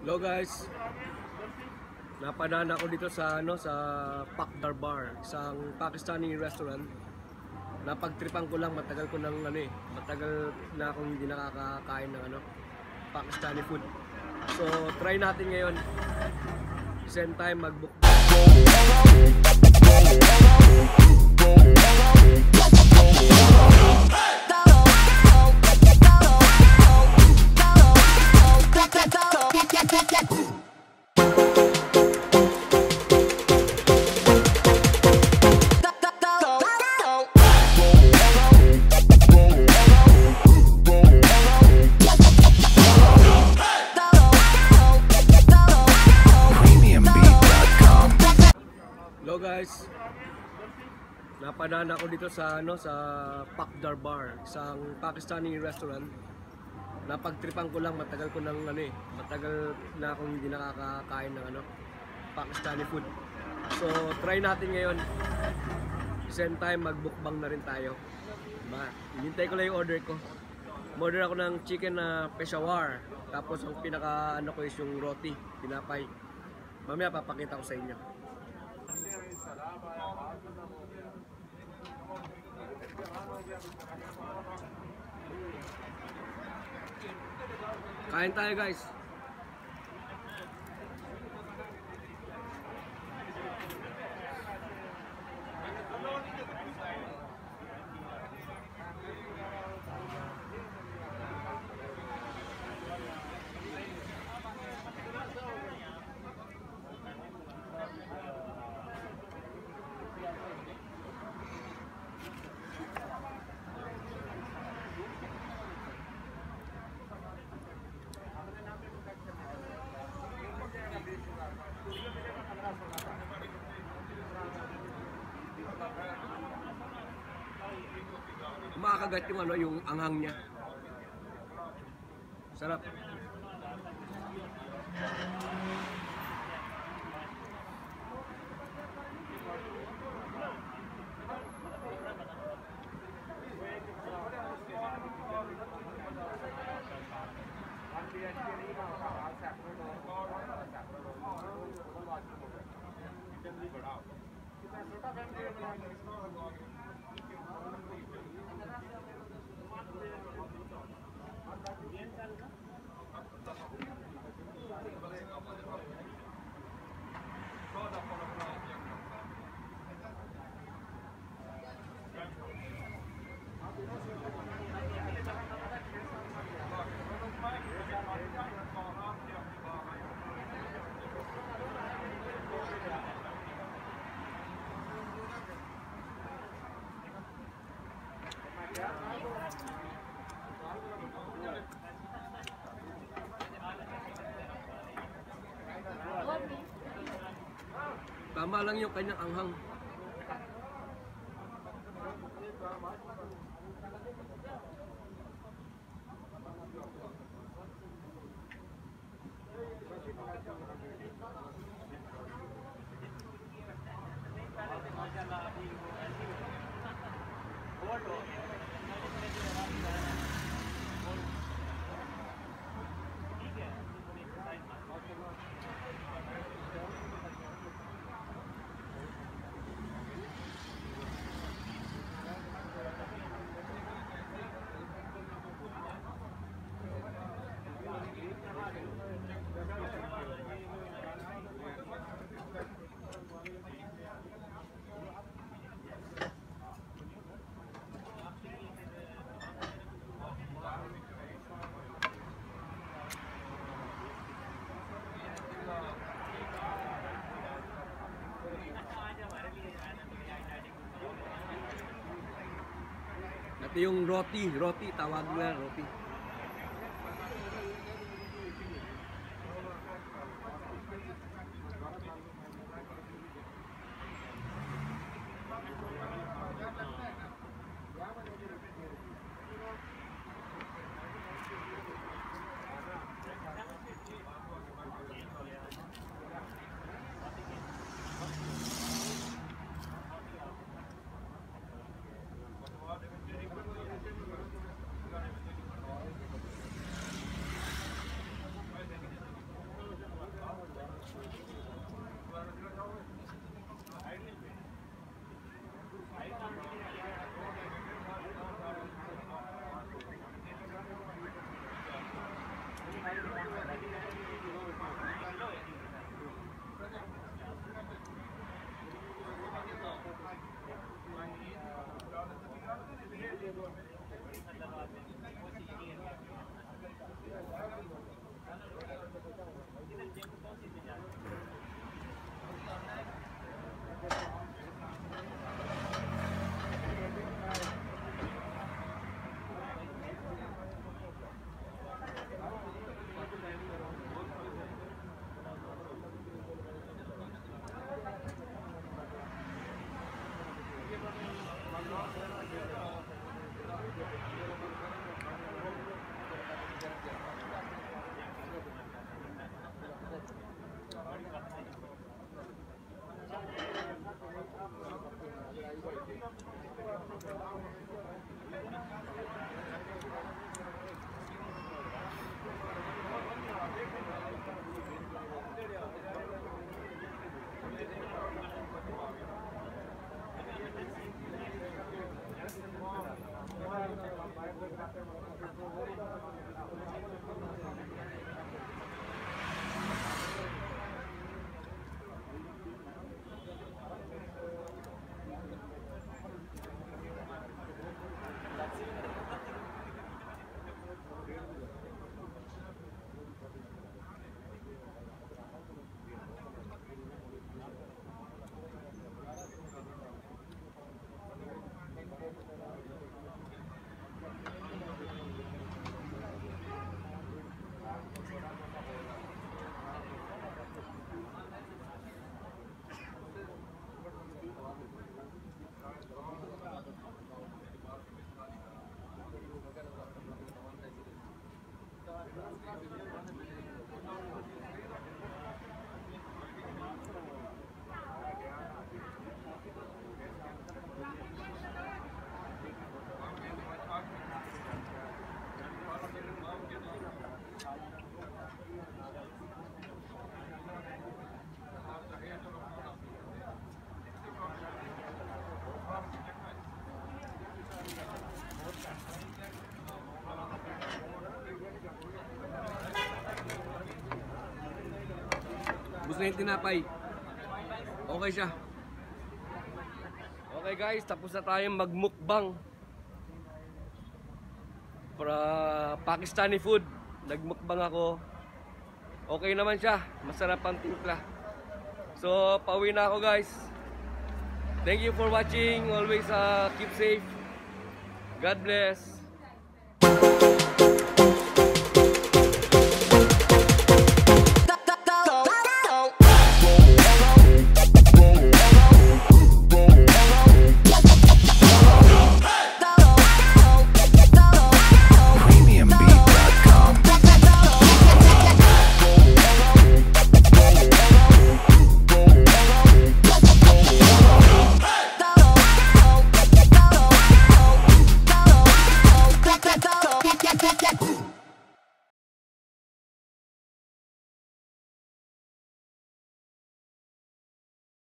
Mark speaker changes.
Speaker 1: Hello guys, napadaan ako dito sa sa Pakdar Bar, isang Pakistani restaurant. Napagtripan ko lang, matagal ko nang matagal na akong hindi nakakakain ng Pakistani food. So try natin ngayon. Same time mag-book. Hello guys, napadaan ako dito sa sa Pakdar Bar, isang Pakistani restaurant. Napagtripan ko lang, matagal ko nang matagal na akong hindi nakakakain ng Pakistani food. So try natin ngayon. Same time mag-mukbang na rin tayo. Hintay ko lang yung order ko. Order ako ng chicken na peshawar. Tapos ang pinaka ko is yung roti, tinapay. Mamaya papakita ko sa inyo. Kain tayo guys. Makakagat yung yung anghang niya. Sarap. Tama lang yung kanyang anghang. Ito yung roti, tawag nila roti. ubos na yung tinapay. Okay siya. Okay guys, tapos na tayong magmukbang para Pakistani food. Nagmukbang ako. Okay naman siya, masarap ang timpla. So, pauwi na ako guys. Thank you for watching. Always keep safe. God bless.